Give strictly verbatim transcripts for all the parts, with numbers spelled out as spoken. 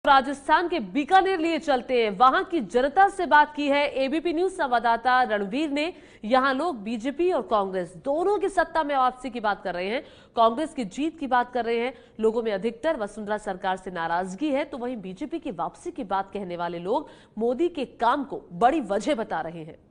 राजस्थान के बीकानेर लिए चलते हैं। वहां की जनता से बात की है एबीपी न्यूज संवाददाता रणवीर ने। यहां लोग बीजेपी और कांग्रेस दोनों की सत्ता में वापसी की बात कर रहे हैं, कांग्रेस की जीत की बात कर रहे हैं। लोगों में अधिकतर वसुंधरा सरकार से नाराजगी है, तो वहीं बीजेपी की वापसी की बात कहने वाले लोग मोदी के काम को बड़ी वजह बता रहे हैं।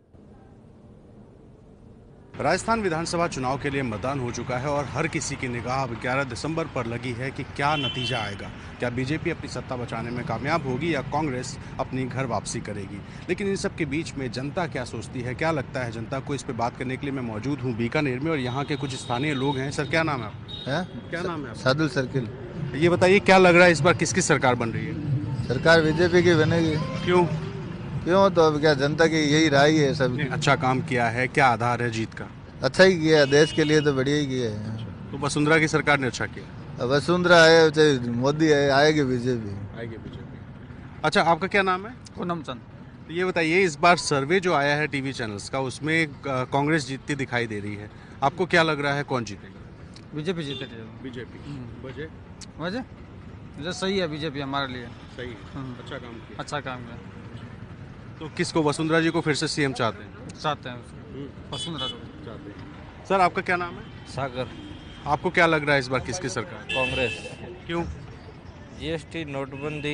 राजस्थान विधानसभा चुनाव के लिए मतदान हो चुका है और हर किसी की निगाह अब ग्यारह दिसंबर पर लगी है कि क्या नतीजा आएगा। क्या बीजेपी अपनी सत्ता बचाने में कामयाब होगी या कांग्रेस अपनी घर वापसी करेगी। लेकिन इन सब के बीच में जनता क्या सोचती है, क्या लगता है जनता को, इस पर बात करने के लिए मैं मौजूद हूँ बीकानेर में और यहाँ के कुछ स्थानीय लोग हैं। सर, क्या नाम है आपका? है? क्या नाम है? सादुल सर्किल। ये बताइए, क्या लग रहा है इस बार किसकी सरकार बन रही है? सरकार बीजेपी की बनेगी। क्यों क्यों तो अब क्या जनता की यही राय है। सब अच्छा काम किया है, क्या आधार है जीत का? अच्छा ही किया, देश के लिए तो बढ़िया ही किया है। तो वसुंधरा की सरकार ने अच्छा किया। वसुंधरा आए चाहे मोदी आए, आएगी बीजेपी। आएगी बीजेपी। अच्छा, आपका क्या नाम है? पूनम चंद। तो ये बताइए, इस बार सर्वे जो आया है टीवी चैनल्स का, उसमें कांग्रेस जीतती दिखाई दे रही है। आपको क्या लग रहा है कौन जीतेगा? बीजेपी जीतेगी। बीजेपी। वजह वजह वजह सही है, बीजेपी हमारे लिए सही है। अच्छा काम किया। अच्छा काम किया। तो किसको, वसुंधरा जी को फिर से सीएम चाहते हैं? चाहते हैं वसुंधरा को चाहते हैं। सर, आपका क्या नाम है? सागर। आपको क्या लग रहा है इस बार किसकी सरकार? कांग्रेस। क्यों? जीएसटी, नोटबंदी,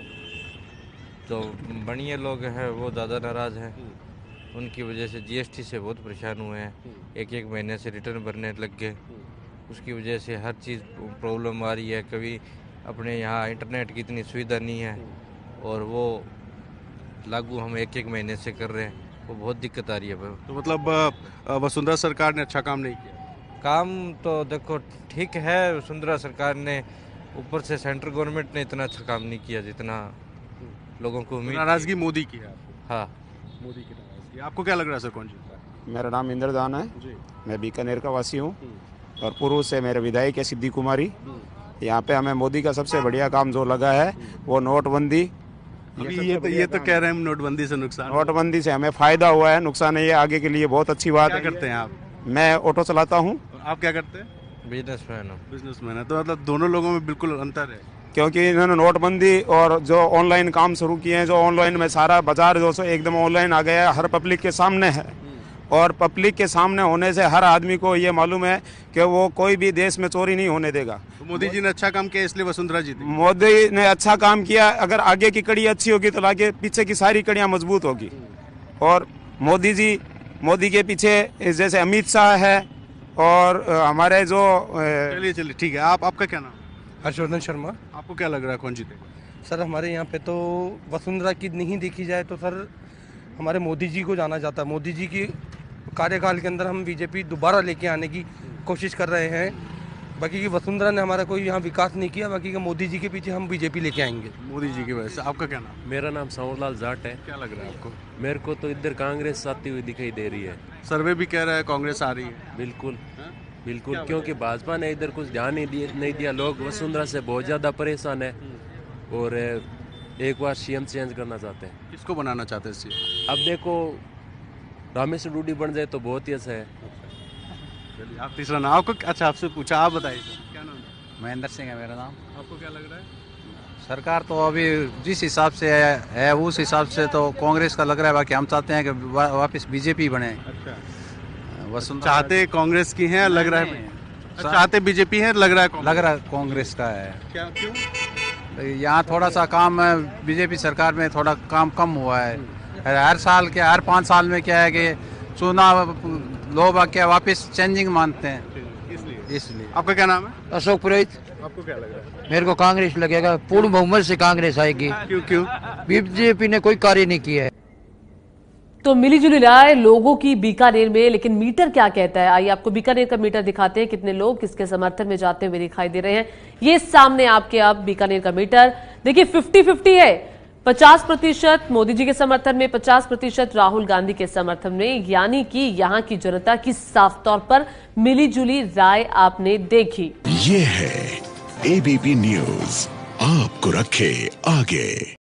तो बढ़िया लोग हैं वो ज़्यादा नाराज़ हैं। उनकी वजह से जीएसटी से बहुत परेशान हुए हैं। एक एक महीने से रिटर्न भरने लग गए, उसकी वजह से हर चीज़ प्रॉब्लम आ रही है। कभी अपने यहाँ इंटरनेट की इतनी सुविधा नहीं है और वो लागू हम एक एक महीने से कर रहे हैं, वो बहुत दिक्कत आ रही है। तो मतलब वसुंधरा सरकार ने अच्छा काम नहीं किया? काम तो देखो ठीक है, वसुंधरा सरकार ने, ऊपर से सेंट्रल गवर्नमेंट ने इतना अच्छा काम नहीं किया जितना लोगों को उम्मीद। नाराजगी मोदी की है? हाँ, मोदी की नाराजगी। आपको क्या लग रहा है सर, कौन जीता है? मेरा नाम इंद्रदान है जी। मैं बीकानेर का वासी हूँ और पूर्व से मेरे विधायक है सिद्धि कुमारी। यहाँ पे हमें मोदी का सबसे बढ़िया काम जो लगा है वो नोटबंदी। ये, ये तो ये तो कह रहे हैं नोटबंदी से नुकसान। नोटबंदी से हमें फायदा हुआ है, नुकसान है ये आगे के लिए बहुत अच्छी बात है। क्या करते हैं आप? मैं ऑटो चलाता हूँ। आप क्या करते हैं? बिजनेसमैन हूँ। बिजनेसमैन है, तो मतलब दोनों लोगों में बिल्कुल अंतर है। क्योंकि इन्होंने नोटबंदी और जो ऑनलाइन काम शुरू किए हैं, जो ऑनलाइन में सारा बाजार जो एकदम ऑनलाइन आ गया है, हर पब्लिक के सामने है और पब्लिक के सामने होने से हर आदमी को ये मालूम है कि वो कोई भी देश में चोरी नहीं होने देगा। तो मोदी जी ने अच्छा काम किया इसलिए वसुंधरा जी। मोदी ने अच्छा काम किया, अगर आगे की कड़ी अच्छी होगी तो आगे पीछे की सारी कड़ियां मजबूत होगी। और मोदी जी, मोदी के पीछे जैसे अमित शाह है और हमारे जो। चलिए चलिए ठीक है। आप, आपका क्या नाम? हर्षवर्धन शर्मा। आपको क्या लग रहा है कौन जीतेगा? सर, हमारे यहाँ पे तो वसुंधरा की नहीं देखी जाए तो सर हमारे मोदी जी को जाना जाता है। मोदी जी की कार्यकाल के अंदर हम बीजेपी दोबारा लेके आने की कोशिश कर रहे हैं। बाकी की वसुंधरा ने हमारा कोई यहाँ विकास नहीं किया, बाकी का मोदी जी के पीछे हम बीजेपी लेके आएंगे मोदी जी की वजह से। आपका क्या नाम? मेरा नाम सांवरलाल जाट है। क्या लग रहा है आपको? मेरे को तो इधर कांग्रेस आती हुई दिखाई दे रही है। सर्वे भी कह रहा है कांग्रेस आ रही है। बिल्कुल है? बिल्कुल, क्योंकि भाजपा ने इधर कुछ ध्यान नहीं दिया नहीं दिया लोग वसुंधरा से बहुत ज़्यादा परेशान है और एक बार सीएम चेंज करना चाहते हैं। किसको बनाना चाहते हैं सीएम? अब देखो, रामेश्वर डूडी बन जाए तो बहुत ही अच्छा है। चलिए, आप तीसरा नाम। आपको अच्छा, आपसे पूछा, आप बताइए क्या नाम है? महेंद्र सिंह है मेरा नाम। आपको क्या लग रहा है? सरकार तो अभी जिस हिसाब से है, है उस हिसाब से तो कांग्रेस का लग रहा है, बाकी हम चाहते हैं कि वा, वापस बीजेपी बने। अच्छा, वसुंधरा चाहते कांग्रेस की हैं, लग रहा है चाहते बीजेपी है, लग रहा है लग रहा है कांग्रेस का है। क्या, क्यों? यहाँ थोड़ा सा काम बीजेपी सरकार में थोड़ा काम कम हुआ है। हर साल के हर पाँच साल में क्या है कि चुनाव लोग क्या वापस चेंजिंग मानते हैं, इसलिए इसलिए आपका क्या नाम है? अशोक पुरोहित। आपको क्या लग रहा है? मेरे को कांग्रेस लगेगा, पूर्ण बहुमत से कांग्रेस आएगी। क्यों क्यों? बीजेपी ने कोई कार्य नहीं किया है। तो मिलीजुली राय लोगों की बीकानेर में, लेकिन मीटर क्या कहता है? आइए आपको बीकानेर का मीटर दिखाते हैं, कितने लोग किसके समर्थन में जाते हुए दिखाई दे रहे हैं। ये सामने आपके अब बीकानेर का मीटर देखिए, फिफ्टी फिफ्टी है। पचास प्रतिशत मोदी जी के समर्थन में, पचास प्रतिशत राहुल गांधी के समर्थन में, यानी कि यहाँ की जनता की साफ तौर पर मिलीजुली राय आपने देखी। ये है एबीपी न्यूज, आपको रखे आगे।